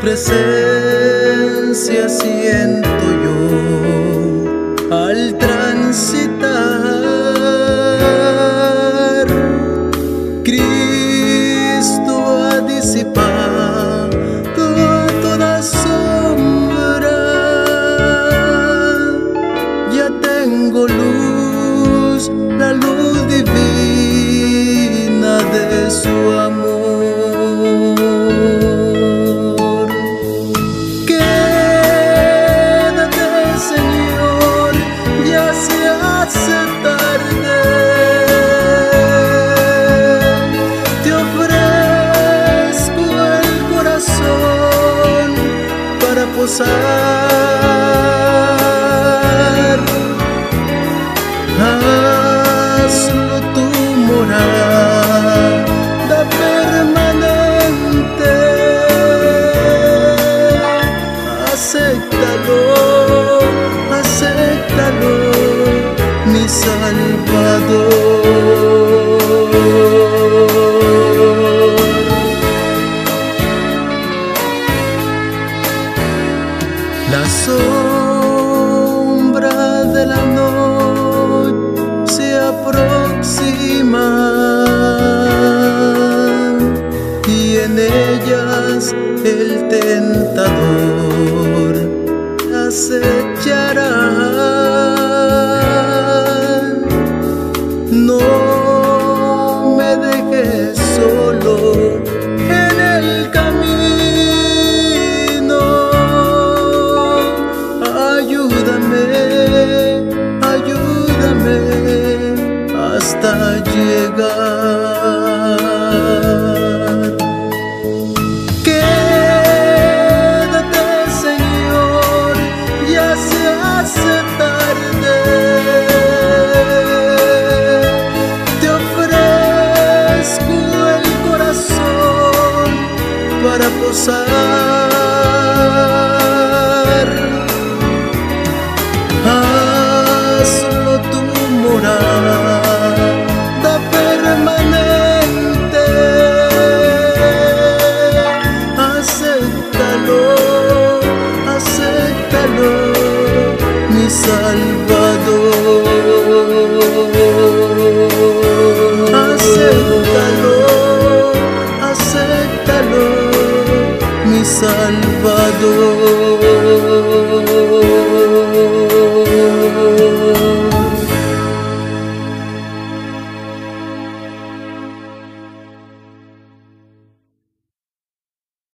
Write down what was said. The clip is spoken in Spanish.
presencia siento yo al transitar. Cristo ha disipado toda sombra. Ya tengo luz, la luz divina de su amor. Hazlo tu morada permanente. Acéptalo, acéptalo, mi Salvador. La sombra de la noche se aproxima y en ellas el tentador acechará. No me dejes solo en el camino. Ayúdame hasta llegar. Quédate, Señor, ya se hace tarde. Te ofrezco el corazón para posar. Hazlo tu morada permanente. Acéptalo, acéptalo, mi Salvador.